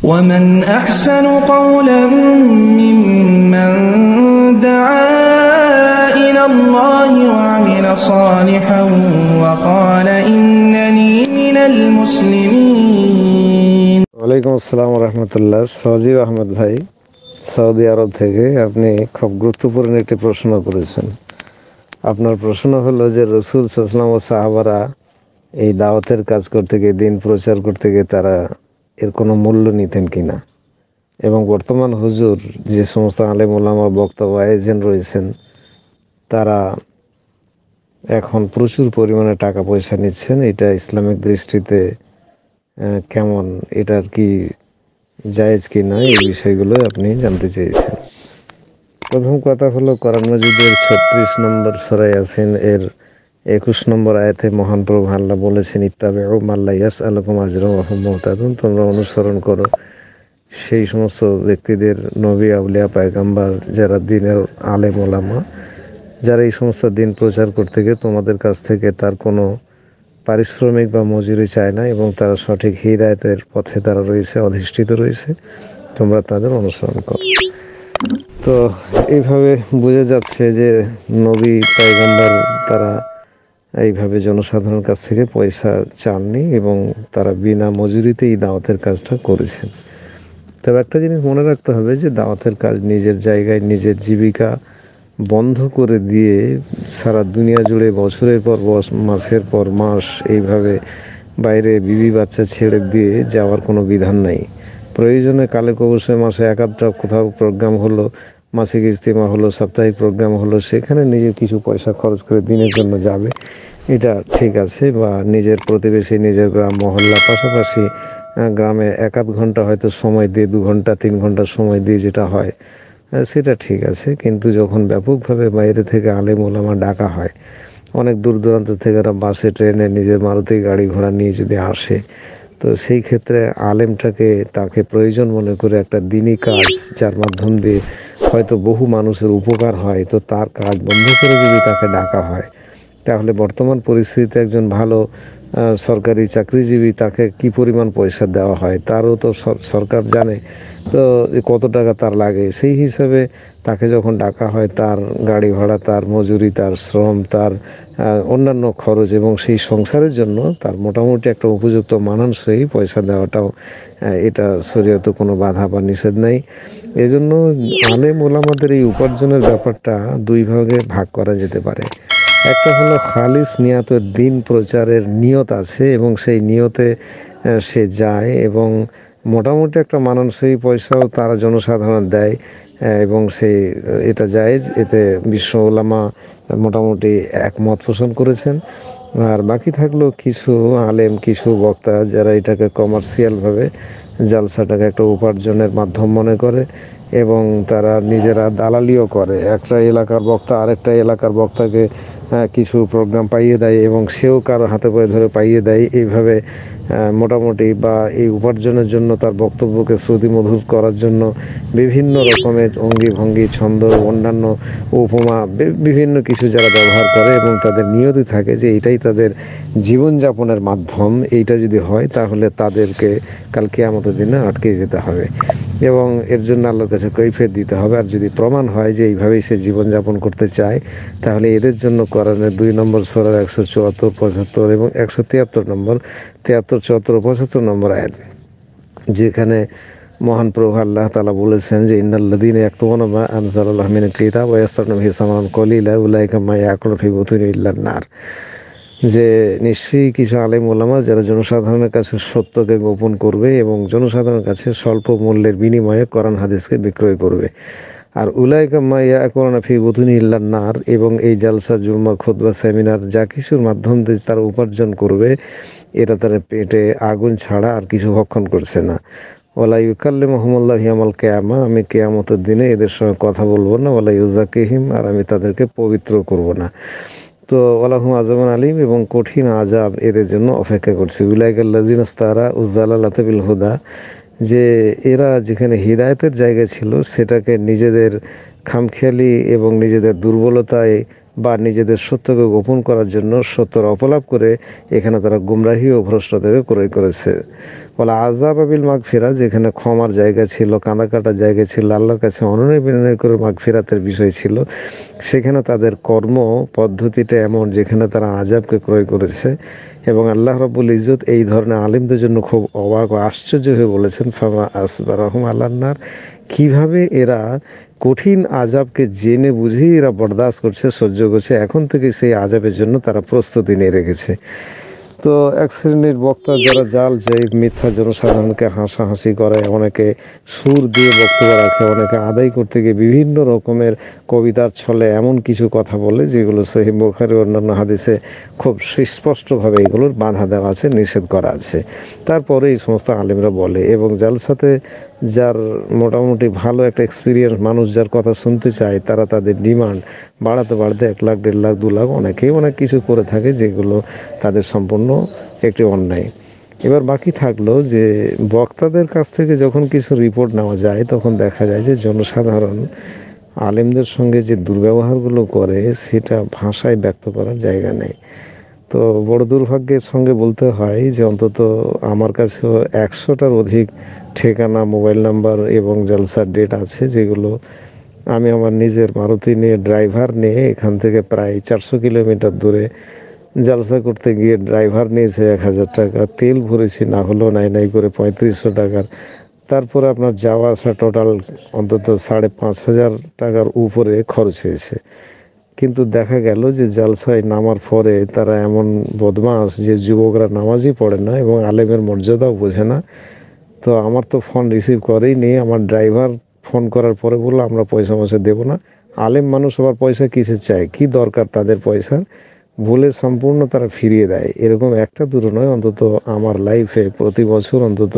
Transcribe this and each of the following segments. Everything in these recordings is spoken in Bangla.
ومن أحسن قولا ممن دعا إلى الله وعمل صالحا وقال إنني من المسلمين। ওয়ালাইকুম আসসালাম ওয়া রাহমাতুল্লাহ। সজীব আহমেদ ভাই সৌদি আরব থেকে আপনি খুব গুরুত্বপূর্ণ একটি প্রশ্ন করেছেন। আপনার প্রশ্ন হলো যে রাসূল সাল্লাল্লাহু আলাইহি ওয়াসাল্লাম ও সাহাবারা এই দাওয়াতের কাজ করতে গিয়ে, দিন প্রচার করতে গিয়ে তারা এর কোনো মূল্য নিতেন কিনা, এবং বর্তমান হুজুর যে সমস্ত আলেম ওলামা বক্তা ওয়াইজেন রয়েছেন তারা এখন প্রচুর পরিমাণে টাকা পয়সা নিচ্ছেন, এটা ইসলামিক দৃষ্টিতে কেমন, এটার কি জায়েজ কি না, এই বিষয়গুলো আপনি জানতে চেয়েছেন। প্রথম কথা হলো, কোরআন মাজিদের 36 নম্বর সূরা ইয়াসিন এর 21 নম্বর আয়াতে মহান প্রভু আল্লাহ বলেছেন, ইত্তাবিউ মা লা ইয়াসআলুকুম আজরান ওয়া হুম মুহতাদুন, তোমরা অনুসরণ করো সেই সমস্ত ব্যক্তিদের, নবী আউলিয়া পয়গম্বর, যারা দ্বীনের আলেম ওলামা, যারা এই সমস্ত দিন প্রচার করতে গিয়ে তোমাদের কাছ থেকে তার কোনো পারিশ্রমিক বা মজুরি চায় না, এবং তারা সঠিক হিদায়াতের পথে তারা রয়েছে, অধিষ্ঠিত রয়েছে, তোমরা তাদের অনুসরণ করো। তো এইভাবে বোঝা যাচ্ছে যে নবী পয়গম্বর তারা এইভাবে জনসাধারণের কাছ থেকে পয়সা চাননি, এবং তারা বিনা মজুরিতেই দাওয়াতের কাজটা করেছেন। তবে একটা জিনিস মনে রাখতে হবে যে দাওয়াতের কাজ নিজের জায়গায় নিজের জীবিকা বন্ধ করে দিয়ে সারা দুনিয়া জুড়ে বছরের পর মাসের পর মাস এইভাবে বাইরে বিবি বাচ্চা ছেড়ে দিয়ে যাওয়ার কোনো বিধান নাই। প্রয়োজনে কালে কবসে মাসে একাধটা কোথাও প্রোগ্রাম হলো, মাসিক ইজতিমা হলো, সাপ্তাহিক প্রোগ্রাম হলো, সেখানে নিজে কিছু পয়সা খরচ করে দিনের জন্য যাবে, এটা ঠিক আছে। বা নিজের প্রতিবেশী, নিজের গ্রাম মহল্লা, পাশাপাশি গ্রামে একাধ ঘন্টা হয়তো সময় দিয়ে, 2 ঘন্টা 3 ঘন্টা সময় দিয়ে যেটা হয় সেটা ঠিক আছে। কিন্তু যখন ব্যাপকভাবে বাইরে থেকে আলেম ওলামা ডাকা হয়, অনেক দূর দূরান্ত থেকে এরা বাসে, ট্রেনে, নিজের মারুতি গাড়ি ঘোড়া নিয়ে যদি আসে, তো সেই ক্ষেত্রে আলেমটাকে তাকে প্রয়োজন মনে করে একটা দিনই কাজ, যার মাধ্যম দিয়ে হয়তো বহু মানুষের উপকার হয়, তো তার কাজ বন্ধ করে যদি তাকে ডাকা হয়, তাহলে বর্তমান পরিস্থিতিতে একজন ভালো সরকারি চাকরিজীবী, তাকে কি পরিমাণ পয়সা দেওয়া হয় তারও তো সরকার জানে, তো কত টাকা তার লাগে। সেই হিসাবে তাকে যখন ডাকা হয়, তার গাড়ি ভাড়া, তার মজুরি, তার শ্রম, তার অন্যান্য খরচ, এবং সেই সংসারের জন্য তার মোটামুটি একটা উপযুক্ত মানানসই পয়সা দেওয়াটাও, এটা শরীয়তে কোনো বাধা বা নিষেধ নাই। এজন্য আলেম ওলামাদের এই উপার্জনের ব্যাপারটা 2 ভাগে ভাগ করা যেতে পারে। একটা হলো খালিস নিয়াতের দিন প্রচারের নিয়ত আছে, এবং সেই নিয়তে সে যায়, এবং মোটামুটি একটা মানানসই পয়সাও তারা জনসাধারণ দেয়, এবং সেই এটা জায়েজ, এতে বিশ্ব উলামা মোটামুটি একমত পোষণ করেছেন। আর বাকি থাকলো কিছু আলেম, কিছু বক্তা, যারা এটাকে কমার্শিয়ালভাবে জালসাটাকে একটা উপার্জনের মাধ্যম মনে করে, এবং তারা নিজেরা দালালিও করে। একটা এলাকার বক্তা আরেকটা এলাকার বক্তাকে কিছু প্রোগ্রাম পাইয়ে দেয়, এবং সেও কারো হাতে পায়ে ধরে পাইয়ে দেয়। এইভাবে মোটামুটি বা এই উপার্জনের জন্য, তার বক্তব্যকে শ্রুতিমধুর করার জন্য বিভিন্ন রকমের অঙ্গি ভঙ্গি, ছন্দ, অন্যান্য উপমা, বিভিন্ন কিছু যারা ব্যবহার করে, এবং তাদের নিয়তই থাকে যে এটাই তাদের জীবনযাপনের মাধ্যম। এইটা যদি হয় তাহলে তাদেরকে কাল কিয়ামতের দিনে আটকে যেতে হবে, এবং এর জন্য আল্লাহর কাছে কৈফিয়ত দিতে হবে। আর যদি প্রমাণ হয় যে এইভাবেই সে জীবনযাপন করতে চায়, তাহলে এদের জন্য কোরআনের 2 নম্বর সূরার 174, 75 এবং 173 নম্বর, 73, 74 ও 75 নম্বর আয়াত, যেখানে মহান প্রভু আল্লাহ তাআলা বলেছেন যে ইন্নাল্লাযীনা ইয়াকতুমুনা মা আনজালাল্লাহু মিনাল কিতাব ওয়া ইয়াস্তাগফিরুনা বিহি সামানান কলিলা উলাইকা মা ইয়াকুলুনা ফি বুতুনিহিম ইল্লান নার। যে নিশ্চয়ই কিছু আলেম ওলামা যারা জনসাধারণের কাছে সত্যকে গোপন করবে, এবং জনসাধারণের কাছে স্বল্প মূল্যের বিনিময়ে কোরআন হাদিসকে বিক্রয় করবে। আর উলাইকা মা ইয়াকুলুনা ফি বুতুনিহিম ইল্লান নার, এবং এই জালসা, জুমা, খুতবা, সেমিনার যা কিছুর মাধ্যম দিয়ে তারা উপার্জন করবে, এরা তারা পেটে আগুন ছাড়া আর কিছু ভক্ষণ করছে না। ওয়ালা ইউকাল্লিমুহুমুল্লাহু ইয়াওমাল কিয়ামা, আমি কিয়ামতের দিনে এদের সঙ্গে কথা বলবো না। ওয়ালা ইউযাক্কিহিম, আর আমি তাদেরকে পবিত্র করব না। তো ওয়ালাহুম আযাবুন আলীম, এবং কঠিন আযাব এদের জন্য অপেক্ষা করছে। উলাইকাল্লাযীনা ইসতারাউয যালালাতা বিল হুদা, যে এরা যেখানে হিদায়াতের জায়গা ছিল সেটাকে নিজেদের খামখেয়ালি এবং নিজেদের দুর্বলতায় বা নিজেদের সত্যকে গোপন করার জন্য সত্যের অপলাপ করে এখানে তারা গুমরাহি ও ভ্রষ্টতাকে ক্রয় করেছে। বলে আযাব বিল মাগফিরা, যেখানে ক্ষমার জায়গা ছিল, কাঁদা কাটার জায়গা ছিল, আল্লাহর কাছে অনুনয় বিনয় করে মাগফিরাতের বিষয় ছিল, সেখানে তাদের কর্ম পদ্ধতিটা এমন যেখানে তারা আযাবকে ক্রয় করেছে। এবং আল্লাহ রাব্বুল ইজ্জত এই ধরনের আলিমদের জন্য খুব অবাক ও আশ্চর্য হয়ে বলেছেন, ফামা আসবারহুম আলান নার, কিভাবে এরা কঠিন আযাবকে জেনে বুঝে এরা বরদাস্ত করছে, সহ্য করছে, এখন থেকে সেই আযাবের জন্য তারা প্রস্তুতি নিয়ে রেখেছে। তো এক শ্রেণীর বক্তা যারা জাল যায়, মিথ্যা জনসাধারণকে হাসাহাসি করায়, অনেকে সুর দিয়ে বক্তব্য রাখে, অনেকে আদায় করতে গিয়ে বিভিন্ন রকমের কবিতার ছলে এমন কিছু কথা বলে যেগুলো সহিহ বুখারী অন্যান্য হাদিসে খুব সুস্পষ্টভাবে এগুলোর বাধা দেওয়া আছে, নিষেধ করা আছে। তারপরে এই সমস্ত আলেমরা বলে, এবং জালসাতে যার মোটামুটি ভালো একটা এক্সপিরিয়েন্স মানুষ যার কথা শুনতে চায়, তারা তাদের ডিমান্ড বাড়াতে বাড়াতে 1 লাখ 1.5 লাখ 2 লাখ অনেকেই অনেক কিছু করে থাকে, যেগুলো তাদের সম্পূর্ণ একটি অন্যায়। এবার বাকি থাকলো যে বক্তাদের কাছ থেকে যখন কিছু রিপোর্ট নেওয়া যায়, তখন দেখা যায় যে জনসাধারণ আলেমদের সঙ্গে যে দুর্ব্যবহারগুলো করে সেটা ভাষায় ব্যক্ত করার জায়গা নেই। তো বড় দুর্ভাগ্যের সঙ্গে বলতে হয় যে অন্তত আমার কাছেও 100টার অধিক ঠিকানা, মোবাইল নাম্বার এবং জলসার ডেট আছে, যেগুলো আমি আমার নিজের মারুতি নিয়ে, ড্রাইভার নিয়ে এখান থেকে প্রায় 400 কিলোমিটার দূরে জলসা করতে গিয়ে ড্রাইভার নিয়েছে 1000 টাকা, তেল ভরেছি না হলেও নাই নাই করে 3500 টাকার, তারপরে আপনার যাওয়া আসা টোটাল অন্তত 5,500 টাকার উপরে খরচ হয়েছে। কিন্তু দেখা গেল যে জালসায় নামার পরে তারা এমন বদমাশ যে যুবকরা নামাজই পড়ে না এবং আলেমের মর্যাদাও বোঝে না। তো আমার তো ফোন রিসিভ করেই নেই, আমার ড্রাইভার ফোন করার পরে বললো আমরা পয়সা ময়সা দেবো না। আলেম মানুষ আবার পয়সা কিসের চায়, কি দরকার তাদের পয়সার, বলে সম্পূর্ণ তারা ফিরিয়ে দেয়। এরকম একটা দুটো নয়, অন্তত আমার লাইফে প্রতি বছর অন্তত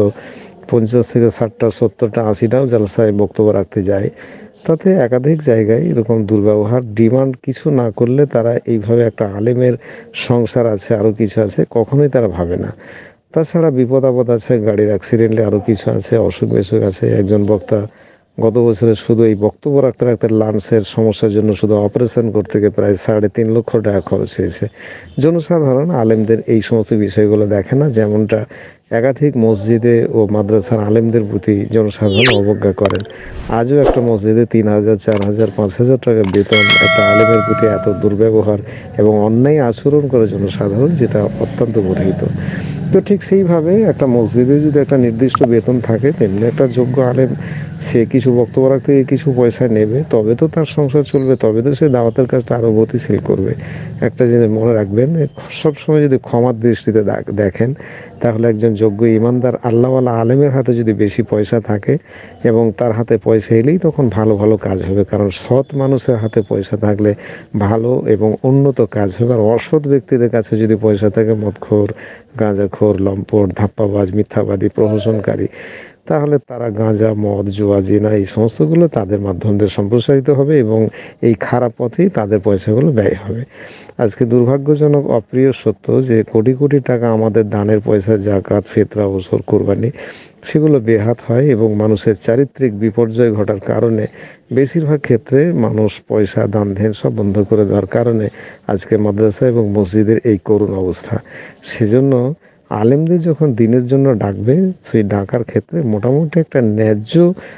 50 থেকে 60টা 70টা 80টাও জালসায় বক্তব্য রাখতে যায়। তাতে একাধিক জায়গায় এরকম দুর্ব্যবহার, ডিমান্ড কিছু না করলে তারা এইভাবে একটা আলেমের সংসার আছে, আরও কিছু আছে, কখনোই তারা ভাবে না। তাছাড়া বিপদ আপদ আছে, গাড়ির অ্যাক্সিডেন্টে আরও কিছু আছে, অসুখ বিসুখ আছে। একজন বক্তা গত বছরে শুধু এই বক্তব্য রাখতে রাখতে লাংসের সমস্যার জন্য শুধু অপারেশন করতে গিয়ে প্রায় 3.5 লক্ষ টাকা খরচ হয়েছে। জনসাধারণ আলেমদের এই সমস্ত বিষয়গুলো দেখে না, যেমনটা একাধিক মসজিদে ও মাদ্রাসার আলেমদের প্রতি জনসাধারণ অবজ্ঞা করেন। আজও একটা মসজিদে 3,000, 4,000, 5,000 টাকা বেতন, একটা আলেমের প্রতি এত দুর্ব্যবহার এবং অন্যায় আচরণ করে জনসাধারণ, যেটা অত্যন্ত গর্হিত। তো ঠিক সেইভাবে একটা মসজিদে যদি একটা নির্দিষ্ট বেতন থাকে, তেমনি একটা যোগ্য আলেম সে কিছু বক্তব্য রাখতে গিয়ে কিছু পয়সা নেবে, তবে তো তার সংসার চলবে, তবে তো সে দাওয়াতের কাজটা আরও গতিশীল করবে। একটা জিনিস মনে রাখবেন, সবসময় যদি ক্ষমার দৃষ্টিতে দেখেন, তাহলে একজন যোগ্য ইমানদার আল্লাহওয়ালা আলেমের হাতে যদি বেশি পয়সা থাকে এবং তার হাতে পয়সা এলেই তখন ভালো ভালো কাজ হবে। কারণ সৎ মানুষের হাতে পয়সা থাকলে ভালো এবং উন্নত কাজ হবে। আর অসৎ ব্যক্তিদের কাছে যদি পয়সা থাকে, মদখোর, গাঁজাখোর, লম্পট, ধাপ্পাবাজ, মিথ্যাবাদী, প্রহসনকারী, তাহলে তারা গাঁজা, মদ, জুয়া, জিনা এই সমস্তগুলো তাদের মাধ্যম দিয়ে সম্প্রসারিত হবে এবং এই খারাপ পথেই তাদের পয়সাগুলো ব্যয় হবে। আজকে দুর্ভাগ্যজনক অপ্রিয় সত্য যে কোটি কোটি টাকা আমাদের দানের পয়সা, জাকাত, ফিতরা, ওসর, কুরবানি, সেগুলো বেহাত হয় এবং মানুষের চারিত্রিক বিপর্যয় ঘটার কারণে বেশিরভাগ ক্ষেত্রে মানুষ পয়সা, দান ধ্যান সব বন্ধ করে দেওয়ার কারণে আজকে মাদ্রাসা এবং মসজিদের এই করুণ অবস্থা। সেজন্য আলেমদের যখন দিনের জন্য ডাকবে, সেই ডাকার ক্ষেত্রে মোটামুটি একটা ন্যায্য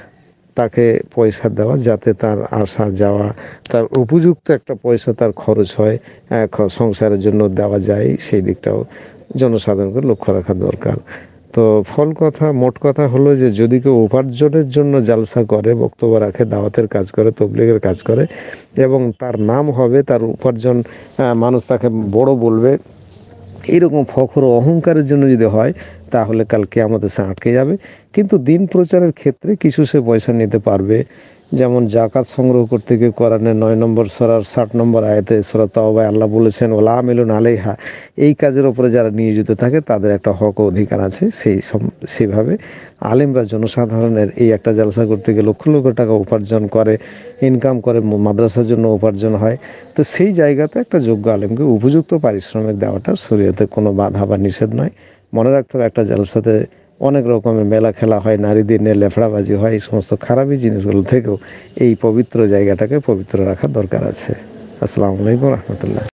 তাকে পয়সা দেওয়া, যাতে তার আসা যাওয়া, তার উপযুক্ত একটা পয়সা তার খরচ হয়, সংসারের জন্য দেওয়া যায়, সেই দিকটাও জনসাধারণকে লক্ষ্য রাখা দরকার। তো মোট কথা হলো যে যদি কেউ উপার্জনের জন্য জালসা করে, বক্তব্য রাখে, দাওয়াতের কাজ করে, তবলিগের কাজ করে এবং তার নাম হবে, তার উপার্জন, মানুষ তাকে বড় বলবে, এইরকম ফখর ও অহংকারের জন্য যদি হয়, তাহলে কাল কিয়ামতে সে আটকে যাবে। কিন্তু দিন প্রচারের ক্ষেত্রে কিছু সে পয়সা নিতে পারবে। যেমন জাকাত সংগ্রহ করতে গিয়ে কোরআনের 9 নম্বর সূরার 60 নম্বর আয়াতে সূরা তাওবায় আল্লাহ বলেছেন, ওয়ালা আমিলুন আলাইহা, এই কাজের উপরে যারা নিয়োজিত থাকে তাদের একটা হক ও অধিকার আছে। সেইভাবে আলেমরা জনসাধারণের এই একটা জালসা করতে গিয়ে লক্ষ লক্ষ টাকা উপার্জন করে, ইনকাম করে, মাদ্রাসার জন্য উপার্জন হয়। তো সেই জায়গাতে একটা যোগ্য আলেমকে উপযুক্ত পারিশ্রমিক দেওয়াটা শরীয়তে কোনো বাধা বা নিষেধ নয়। মনে রাখতে হবে, একটা জালসাতে অনেক রকমের মেলা খেলা হয়, নারীদের নিয়ে লেফড়াবাজি হয়, এই সমস্ত খারাপই জিনিসগুলো থেকেও এই পবিত্র জায়গাটাকে পবিত্র রাখার দরকার আছে। আসসালামু আলাইকুম রহমতুল্লাহ।